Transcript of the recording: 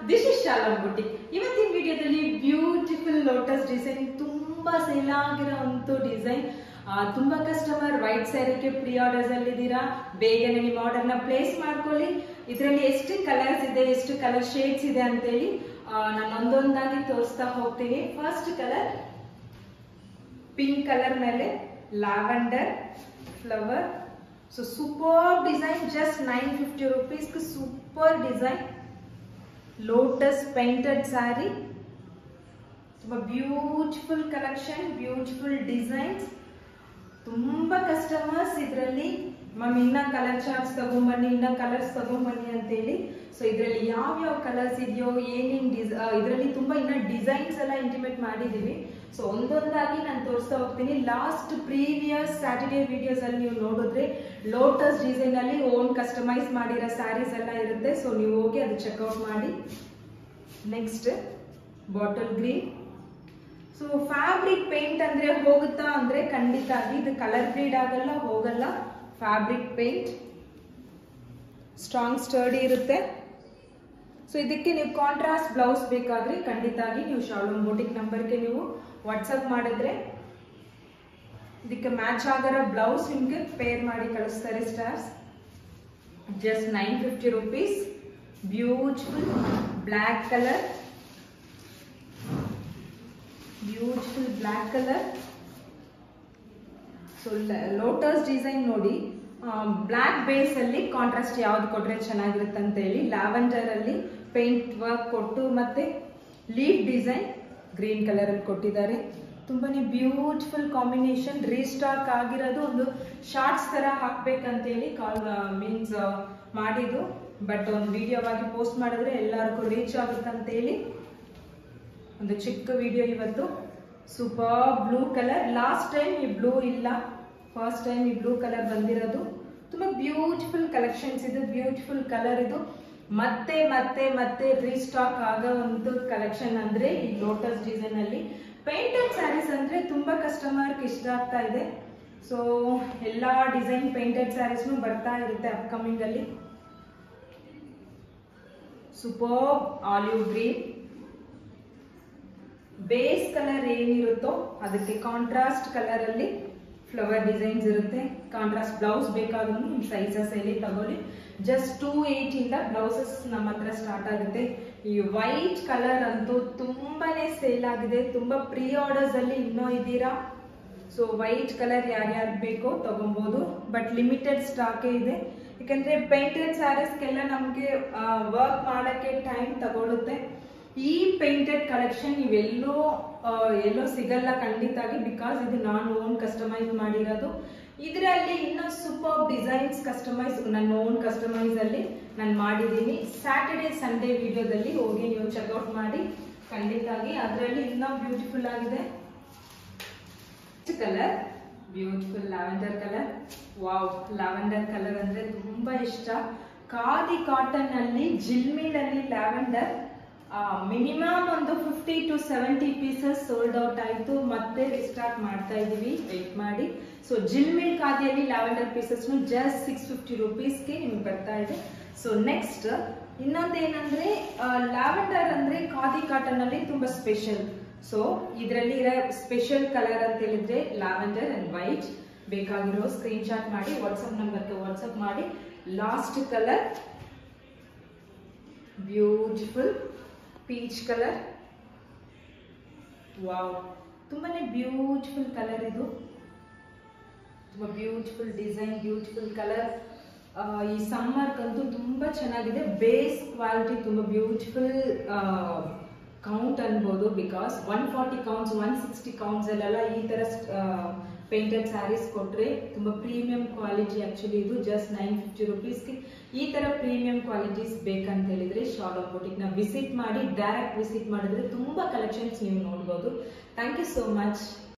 This is ಶಾಲಾ boutique. ಇವತ್ತಿನ ವಿಡಿಯೋದಲ್ಲಿ ಬ್ಯೂಟಿಫುಲ್ ಲೋಟಸ್ ಡಿಸೈನ್, ತುಂಬಾ ಸೇಲ್ ಆಗಿರೋ ಡಿಸೈನ್. ತುಂಬಾ ಕಸ್ಟಮರ್ ವೈಟ್ ಸ್ಯಾರಿಗೆ ಪ್ರೀ ಆರ್ಡರ್ಸ್ ಅಲ್ಲಿ ಇದ್ದೀರಾ, ಬೇಗನೆ ನಿಮ್ಮ ಆರ್ಡರ್ ನ ಪ್ಲೇಸ್ ಮಾಡ್ಕೊಳ್ಳಿ. ಇದರಲ್ಲಿ ಎಷ್ಟು ಕಲರ್ಸ್ ಇದೆ, ಎಷ್ಟು ಕಲರ್ ಶೇಡ್ಸ್ ಇದೆ ಅಂತೇಳಿ ನಾನು ಒಂದೊಂದಾಗಿ ತೋರಿಸ್ತಾ ಹೋಗ್ತೀನಿ. ಫಸ್ಟ್ ಕಲರ್ ಪಿಂಕ್ ಕಲರ್ ಮೇಲೆ lavender flower. So super design, just 950 rupees. Super design, lotus painted sari, ತುಂಬಾ ಬ್ಯೂಟಿಫುಲ್ ಕಲೆಕ್ಷನ್, ಬ್ಯೂಟಿಫುಲ್ ಡಿಸೈನ್ಸ್. ತುಂಬಾ ಕಸ್ಟಮರ್ಸ್ ಇದರಲ್ಲಿ ಮ್ಯಾಮ್ ಇನ್ನ ಕಲರ್ ಚಾರ್ಟ್ಸ್ ತಗೊಂಬನ್ನಿ, ಇನ್ನ ಕಲರ್ಸ್ ತಗೊಂಬನ್ನಿ ಅಂತೇಳಿ. ಸೊ ಇದರಲ್ಲಿ ಯಾವ ಕಲರ್ಸ್ ಇದೆಯೋ, ಏನೇನ್ ಇದರಲ್ಲಿ ತುಂಬಾ ಇನ್ನ ಡಿಸೈನ್ಸ್ ಎಲ್ಲ ಇಂಟಿಮೇಟ್ ಮಾಡಿದೀವಿ. ಸೊ ಒಂದೊಂದಾಗಿ ನಾನು ತೋರಿಸ್ತಾ ಹೋಗ್ತೀನಿ. ಲಾಸ್ಟ್ ಪ್ರೀವಿಯಸ್ ಸ್ಯಾಟರ್ಡೇ ವಿಡಿಯೋಸ್ ಅಲ್ಲಿ ನೀವು ನೋಡಿದ್ರೆ ಲೋಟಸ್ ಡಿಸೈನ್ ಅಲ್ಲಿ ಓನ್ ಕಸ್ಟಮೈಸ್ ಮಾಡಿರೋ ಸ್ಯಾರೀಸ್ ಎಲ್ಲ ಇರುತ್ತೆ. ಸೊ ನೀವು ಹೋಗಿ ಅದು ಚೆಕ್ಔಟ್ ಮಾಡಿ. Next bottle green. So fabric paint ಅಂದ್ರೆ ಹೋಗುತ್ತಾ ಅಂದ್ರೆ ಖಂಡಿತ ಇದು ಕಲರ್ ಫೇಡ್ ಆಗಲ್ಲ, ಹೋಗಲ್ಲ. ಫ್ಯಾಬ್ರಿಕ್ ಪೇಂಟ್ ಸ್ಟ್ರಾಂಗ್ ಸ್ಟರ್ಡಿ ಇರುತ್ತೆ. ಸೊ ಇದಕ್ಕೆ ನೀವು ಕಾಂಟ್ರಾಸ್ಟ್ ಬ್ಲೌಸ್ ಬೇಕಾದ್ರೆ ಖಂಡಿತಾಗಿ ನೀವು ಶಾಲಾ ಬುಟಿಕ್ ನಂಬರ್ಗೆ ನೀವು ವಾಟ್ಸಪ್ ಮಾಡಿದ್ರೆ ಇದಕ್ಕೆ ಮ್ಯಾಚ್ ಆಗಿರೋ ಬ್ಲೌಸ್ ನಿಮ್ಗೆ ಪೇರ್ ಮಾಡಿ ಕಳಿಸ್ತಾರೆ stars. Just 950 rupees. Beautiful black colour, beautiful black colour. So lotus design ನೋಡಿ, ಬ್ಲ್ಯಾಕ್ ಬೇಸ್ ಅಲ್ಲಿ ಕಾಂಟ್ರಾಸ್ಟ್ ಯಾವ್ದು ಕೊಟ್ರೆ ಚೆನ್ನಾಗಿರುತ್ತೆ ಅಂತ ಹೇಳಿ ಲ್ಯಾವೆಂಡರ್ ಅಲ್ಲಿ ಪೇಂಟ್ ವರ್ಕ್ ಕೊಟ್ಟು ಮತ್ತೆ ಲೀಫ್ ಡಿಸೈನ್ ಗ್ರೀನ್ ಕಲರ್ ಅಲ್ಲಿ ಕೊಟ್ಟಿದ್ದಾರೆ. ತುಂಬಾನೇ ಬ್ಯೂಟಿಫುಲ್ ಕಾಂಬಿನೇಷನ್. ರೀಸ್ಟಾಕ್ ಆಗಿರೋದು, ಒಂದು ಶಾರ್ಟ್ಸ್ ತರ ಹಾಕ್ಬೇಕಂತೇಳಿ ಮೀನ್ಸ್ ಮಾಡಿದ್ದು, ಬಟ್ ಒಂದು ವಿಡಿಯೋ ಆಗಿ ಪೋಸ್ಟ್ ಮಾಡಿದ್ರೆ ಎಲ್ಲರಿಗೂ ರೀಚ್ ಆಗುತ್ತಂತೇಳಿ ಒಂದು ಚಿಕ್ಕ ವಿಡಿಯೋ ಇವತ್ತು. Super blue colour. Last time ಈ ಬ್ಲೂ ಇಲ್ಲ, ಫಸ್ಟ್ ಟೈಮ್ ಈ ಬ್ಲೂ ಕಲರ್ ಬಂದಿರೋದು. ತುಂಬಾ ಬ್ಯೂಟಿಫುಲ್ ಕಲೆಕ್ಷನ್ಸ್ ಇದು, ಬ್ಯೂಟಿಫುಲ್ ಕಲರ್ ಇದು. ಮತ್ತೆ ಮತ್ತೆ ಮತ್ತೆ ರೀಸ್ಟಾಕ್ ಆಗೋ ಒಂದು ಕಲೆಕ್ಷನ್ ಅಂದ್ರೆ ಈ ಲೋಟಸ್ ಡಿಸೈನ್ ಅಲ್ಲಿ ಪೇಂಟೆಡ್ ಸ್ಯಾರೀಸ್ ಅಂದ್ರೆ ತುಂಬಾ ಕಸ್ಟಮರ್ ಇಷ್ಟ ಆಗ್ತಾ ಇದೆ. ಸೊ ಎಲ್ಲಾ ಡಿಸೈನ್ ಪೇಂಟೆಡ್ ಸ್ಯಾರೀಸ್ನು ಬರ್ತಾ ಇರುತ್ತೆ ಅಪ್ಕಮಿಂಗ್ ಅಲ್ಲಿ. Super olive green. Base colour ಏನಿರುತ್ತೋ ಅದಕ್ಕೆ ಕಾಂಟ್ರಾಸ್ಟ್ ಕಲರ್ ಅಲ್ಲಿ ಫ್ಲವರ್ ಡಿಸೈನ್ಸ್ ಇರುತ್ತೆ. ಕಾಂಟ್ರಾಸ್ಟ್ ಬ್ಲೌಸ್ ಬೇಕಾದ್ರೂ ನಿಮ್ ಸೈಜಸ್ ಅಲ್ಲಿ ತಗೊಳ್ಳಿ. ಜಸ್ಟ್ 280 ಇಂದ ಬ್ಲೌಸಸ್ ನಮ್ಮ ಹತ್ರ ಸ್ಟಾರ್ಟ್ ಆಗುತ್ತೆ. ಈ ವೈಟ್ ಕಲರ್ ಅಂತೂ ತುಂಬಾನೇ ಸೇಲ್ ಆಗಿದೆ, ತುಂಬಾ ಪ್ರೀ ಆರ್ಡರ್ಸ್ ಅಲ್ಲಿ ಇನ್ನೂ ಇದ್ದೀರಾ. ಸೊ ವೈಟ್ ಕಲರ್ ಯಾರ್ಯಾರು ಬೇಕೋ ತಗೊಬಹುದು, ಬಟ್ ಲಿಮಿಟೆಡ್ ಸ್ಟಾಕ್ ಇದೆ. ಯಾಕಂದ್ರೆ ಪೇಂಟೆಡ್ ಸ್ಯಾರೀಸ್ಗೆಲ್ಲ ನಮ್ಗೆ ವರ್ಕ್ ಮಾಡಕ್ಕೆ ಟೈಮ್ ತಗೊಳುತ್ತೆ. ಈ ಪೇಂಟೆಡ್ ಕಲೆಕ್ಷನ್ ನೀವೆಲ್ಲೋ ಸಿಗಲ್ಲ ಖಂಡಿತಾಗಿ, ಬಿಕಾಸ್ ಇದು ನಾನು ಓನ್ ಕಸ್ಟಮೈಸ್ ಮಾಡಿರೋದು. ಇದರಲ್ಲಿ ಇನ್ನೂ ಸೂಪರ್ ಡಿಸೈನ್ಸ್ ಕಸ್ಟಮೈಸ್ ನನ್ನ ಓನ್ ಕಸ್ಟಮೈಸ್ ಅಲ್ಲಿ ನಾನು ಮಾಡಿದ್ದೀನಿ. ಸ್ಯಾಟರ್ಡೆ ಸಂಡೇ ವಿಡಿಯೋದಲ್ಲಿ ಹೋಗಿ ನೀವು ಚೆಕ್ಔಟ್ ಮಾಡಿ ಖಂಡಿತಾಗಿ. ಅದರಲ್ಲಿ ಇನ್ನೂ ಬ್ಯೂಟಿಫುಲ್ ಆಗಿದೆ colour, beautiful lavender colour. Wow, lavender colour ಅಂದ್ರೆ ತುಂಬಾ ಇಷ್ಟ. ಖಾದಿ ಕಾಟನ್ ಅಲ್ಲಿ ಜಿಲ್ಮಿಲ್ ಅಲ್ಲಿ ಲ್ಯಾವೆಂಡರ್ ಮಿನಿಮಮ್ ಒಂದು 50 to 70 ಪೀಸಸ್ ಸೋಲ್ಡ್ ಔಟ್ ಆಯ್ತು. ಮತ್ತೆ ರಿಸ್ಟಾರ್ಟ್ ಮಾಡ್ತಾ ಇದೀವಿ, ವೇಟ್ ಮಾಡಿ. ಸೊ ಜಿಲ್ಮಿಲ್ ಖಾದಿಯಲ್ಲಿ ಲ್ಯಾವೆಂಡರ್ ಪೀಸಸ್ ಜಸ್ಟ್ 650 rupeesಗೆ ನಿಮ್ಗೆ ಬರ್ತಾ ಇದೆ. ಸೊ ನೆಕ್ಸ್ಟ್ ಇನ್ನೊಂದೇನಂದ್ರೆ ಲ್ಯಾವೆಂಡರ್ ಅಂದ್ರೆ ಖಾದಿ ಕಾಟನ್ ಅಲ್ಲಿ ತುಂಬಾ ಸ್ಪೆಷಲ್. ಸೊ ಇದರಲ್ಲಿ ಇರೋ ಸ್ಪೆಷಲ್ ಕಲರ್ ಅಂತ ಹೇಳಿದ್ರೆ ಲ್ಯಾವೆಂಡರ್ ಅಂಡ್ ವೈಟ್. ಬೇಕಾಗಿರೋ ಸ್ಕ್ರೀನ್ ಶಾಟ್ ಮಾಡಿ ವಾಟ್ಸಪ್ ನಂಬರ್ಗೆ ವಾಟ್ಸಪ್ ಮಾಡಿ. Last colour beautiful peach colour. Wow, ತುಂಬಾನೇ ಬ್ಯೂಟಿಫುಲ್ ಕಲರ್ ಇದು. ತುಂಬಾ ಬ್ಯೂಟಿಫುಲ್ ಡಿಸೈನ್, ಬ್ಯೂಟಿಫುಲ್ ಕಲರ್. ಈ ಸಮ್ಮರ್ಗಂತೂ ತುಂಬಾ ಚೆನ್ನಾಗಿದೆ. ಬೇಸ್ ಕ್ವಾಲಿಟಿ ತುಂಬಾ ಬ್ಯೂಟಿಫುಲ್ ಕೌಂಟ್ ಅನ್ಬೋದು, ಬಿಕಾಸ್ 140 ಕೌಂಟ್ಸ್ 160 ಕೌಂಟ್ಸ್ ಅಲ್ಲೆಲ್ಲ ಈ ತರ ಪೇಂಟೆಡ್ ಸ್ಯಾರೀಸ್ ಕೊಟ್ರೆ ತುಂಬಾ ಪ್ರೀಮಿಯಂ ಕ್ವಾಲಿಟಿ. ಆಕ್ಚುಲಿ ಇದು ಜಸ್ಟ್ 950 rupeesಗೆ ಈ ತರ ಪ್ರೀಮಿಯಂ ಕ್ವಾಲಿಟೀಸ್ ಬೇಕಂತ ಹೇಳಿದ್ರೆ ಶಾಲಾ ಬುಟಿಕ್ ನ ವಿಸಿಟ್ ಮಾಡಿ. ಡೈರೆಕ್ಟ್ ವಿಸಿಟ್ ಮಾಡಿದ್ರೆ ತುಂಬಾ ಕಲೆಕ್ಷನ್ಸ್ ನೀವು ನೋಡ್ಬೋದು. Thank you so much.